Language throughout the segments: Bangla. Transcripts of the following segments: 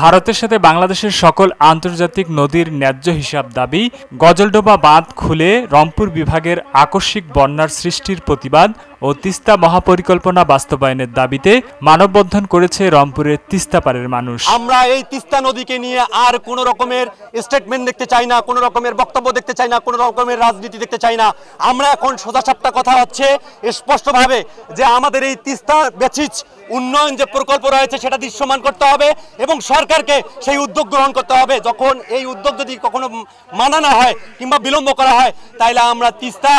ভারতের সাথে বাংলাদেশের সকল আন্তর্জাতিক নদীর ন্যায্য হিসাব দাবি, গজলডোবা বাঁধ খুলে রংপুর বিভাগের আকস্মিক বন্যার সৃষ্টির প্রতিবাদ ও তিস্তা মহাপরিকল্পনা বাস্তবায়নের দাবিতে মানববন্ধন করেছে রংপুরের তিস্তাপাড়ের মানুষ। আমরা এই তিস্তা নদীকে নিয়ে আর কোনো রকমের স্টেটমেন্ট দেখতে চাই না, কোনো রকমের বক্তব্য দেখতে চাই না, কোনো রকমের রাজনীতি দেখতে চাই না। আমরা এখন সোজাসাপটা কথা হচ্ছে স্পষ্টভাবে যে আমাদের এই তিস্তা বেচিজ উন্নয়ন যে প্রকল্প রয়েছে সেটা দৃশ্যমান করতে হবে এবং সরকারকে সেই উদ্যোগ গ্রহণ করতে হবে। যখন এই উদ্যোগ যদি কখনো মানা না হয় কিংবা বিলম্ব করা হয়, তাইলে আমরা তিস্তা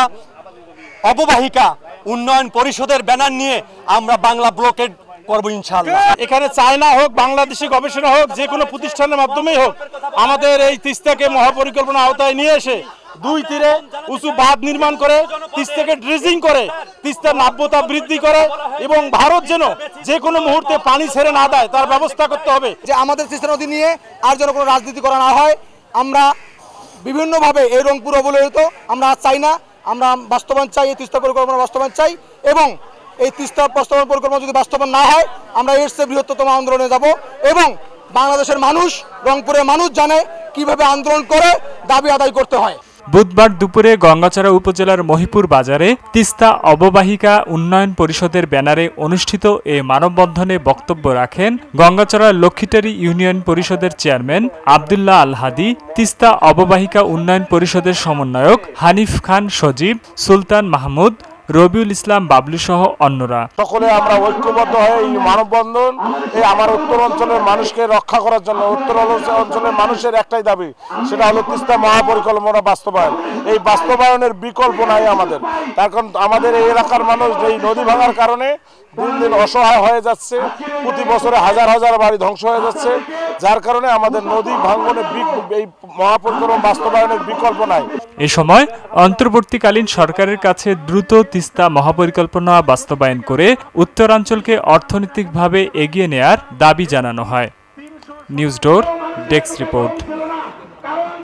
অববাহিকা উন্নয়ন পরিষদের ব্যানার নিয়ে আমরা বাংলা ব্লকেড করবো ইনশাআল্লাহ। এখানে চায়না হোক, বাংলাদেশি গবেষণা হোক, যে কোনো প্রতিষ্ঠানের মাধ্যমেই হোক, আমাদের এই তিস্তাকে মহাপরিকল্পনা আওতায় নিয়ে এসে দুই তীরে উঁচু বাঁধ নির্মাণ করে তিস্তাকে ড্রেজিং করে তিস্তার নাব্যতা বৃদ্ধি করে এবং ভারত যেন যে কোনো মুহূর্তে পানি ছেড়ে না দেয় তার ব্যবস্থা করতে হবে। যে আমাদের তিস্তা নদী নিয়ে আর যেন কোনো রাজনীতি করা না হয়, আমরা বিভিন্নভাবে এই রংপুর অবহেলিত আমরা চাই না। আমরা বাস্তবায়ন চাই, এই তিস্তা পরিকল্পনা বাস্তবায়ন চাই এবং এই তিস্তা বাস্তবায়ন পরিকল্পনা যদি বাস্তবায়ন না হয় আমরা এর চেয়ে বৃহত্তম আন্দোলনে যাব এবং বাংলাদেশের মানুষ, রংপুরের মানুষ জানে কিভাবে আন্দোলন করে দাবি আদায় করতে হয়। বুধবার দুপুরে গঙ্গাচড়া উপজেলার মহিপুর বাজারে তিস্তা অববাহিকা উন্নয়ন পরিষদের ব্যানারে অনুষ্ঠিত এ মানববন্ধনে বক্তব্য রাখেন গঙ্গাচড়া লক্ষ্মীটারি ইউনিয়ন পরিষদের চেয়ারম্যান আব্দুল্লাহ আল হাদি, তিস্তা অববাহিকা উন্নয়ন পরিষদের সমন্বয়ক হানিফ খান সজীব, সুলতান মাহমুদ, রবিউল ইসলাম বাবলু সহ অন্যরা। সকলে আমরা ঐক্যবদ্ধ হয়ে এই মানববন্ধন এই আমার উত্তর অঞ্চলের মানুষকে রক্ষা করার জন্য, উত্তর অঞ্চলের মানুষের একটাই দাবি, সেটা হলো তিস্তা মহাপরিকল্পনা বাস্তবায়ন। এই বাস্তবায়নের বিকল্প নাই আমাদের। তার কারণ আমাদের এই এলাকার মানুষ এই নদী ভাঙার কারণে দিন দিন অসহায় হয়ে যাচ্ছে, প্রতি বছরে হাজার হাজার বাড়ি ধ্বংস হয়ে যাচ্ছে, যার কারণে আমাদের নদী ভাঙনের এই মহাপরিকল্পনা বাস্তবায়নের বিকল্প নাই। এ সময় অন্তর্বর্তীকালীন সরকারের কাছে দ্রুত তিস্তা মহাপরিকল্পনা বাস্তবায়ন করে উত্তরাঞ্চলকে অর্থনৈতিকভাবে এগিয়ে নেয়ার দাবি জানানো হয়। News door desk report.